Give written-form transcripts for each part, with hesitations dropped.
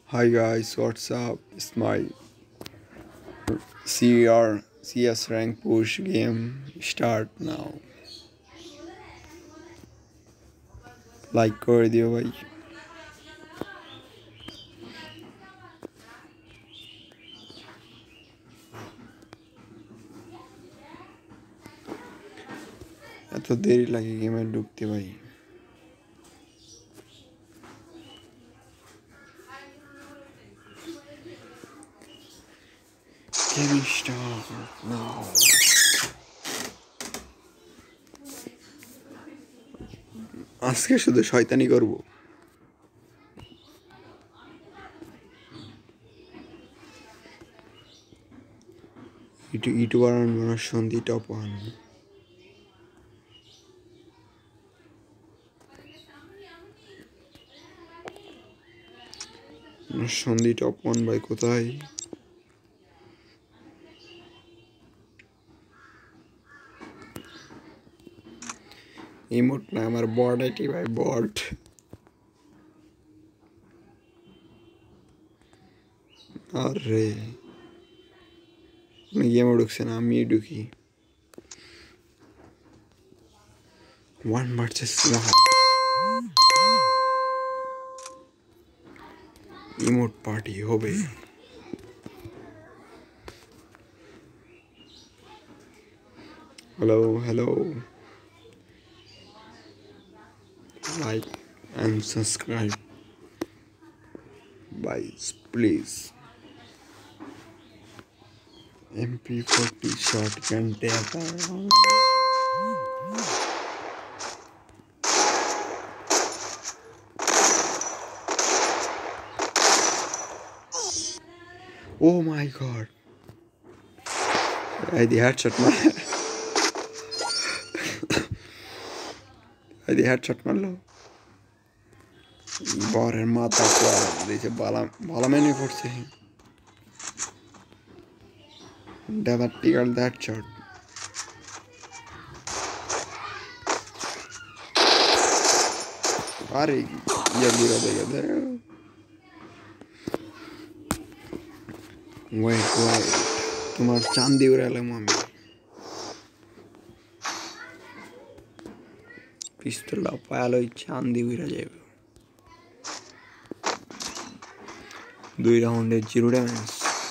Hi guys, what's up? It's my CS rank push game start now. Like कर दियो भाई. এত দেরি লাগে গেমে ঢুকতে ভাই. Game start now. আজকে শুধু শয়তানি করব. ইউটিউবার বানানোর সন্ধি টপ 1. সন্ধি টপ 1 ভাই কোথায়? ইমোট না আমার বট আইটি ভাই বট. আরে গেমে ঢুকছে না আমি ঢুকি. 1 versus 1. ইমোট পার্টি হবে. Hello. Like and subscribe. Guys, please. MP40 shotgun tap around. Oh my god. I the headshot man. I the headshot মারলো. বরের মাথা কোয়া দিয়েছে ভালো মেনে পড়ছে. Never tickled that shot. আরে জলদি রে দেয়. Wait. তোমার চান্দি উড়ালাম আমি. পিস্তলটা পায়ালই চান্দি উড়া যাবে. 2 রাউন্ডে 0 ড্যামেজ.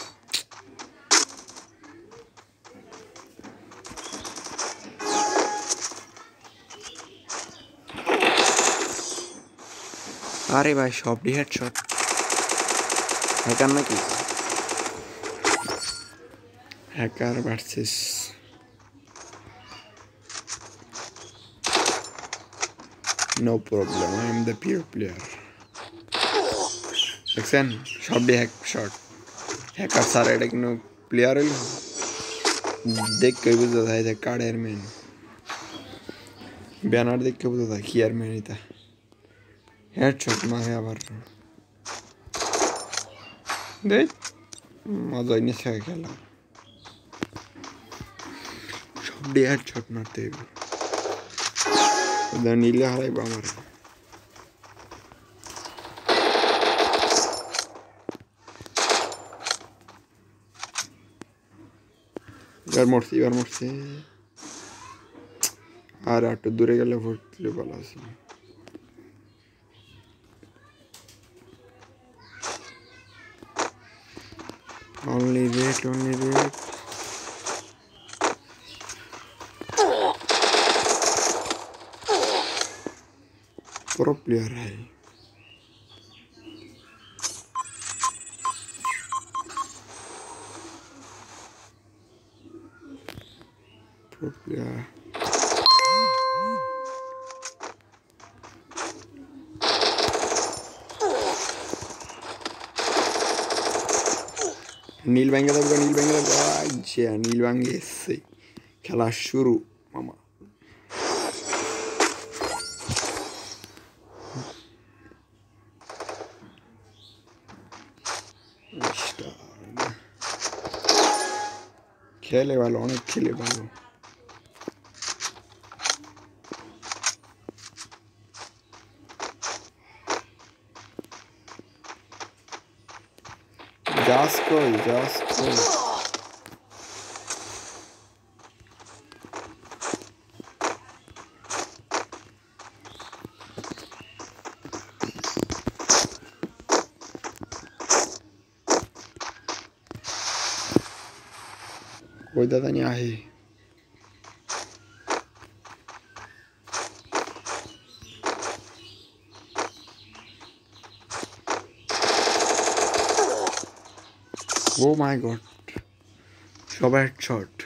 আরে ভাই সবটি হেডশট. হ্যাকার নাকি? Hacker versus no problem, I am the pure player. দেখছেন সবটি হেডশট. হ্যাকার স্যার এটা কোনো প্লেয়ার হইল? দেখে বুঝতে যায় যে কার্ডের মেন ব্যানার দেখে বুঝতে যায় কি আর মেন এটা হেডশট মারে আবার দেখ মজাই নিচ্ছে খেলা. সবটি হেডশট মারতে হবে. নিলে হারাইব আমার. এবার মরছি. আর একটু দূরে গেলে ভর্তি ভালো আছে. only wait. pro player है. pro player. নীল ব্যাঙ্গে দেবো. আচ্ছা নীল ব্যাঙ্গে এসছে. খেলা শুরু মামা. খেলে ভালো, অনেক খেলে ভালো. जास कोई दादा नहीं आहे Oh my god, Robert shot.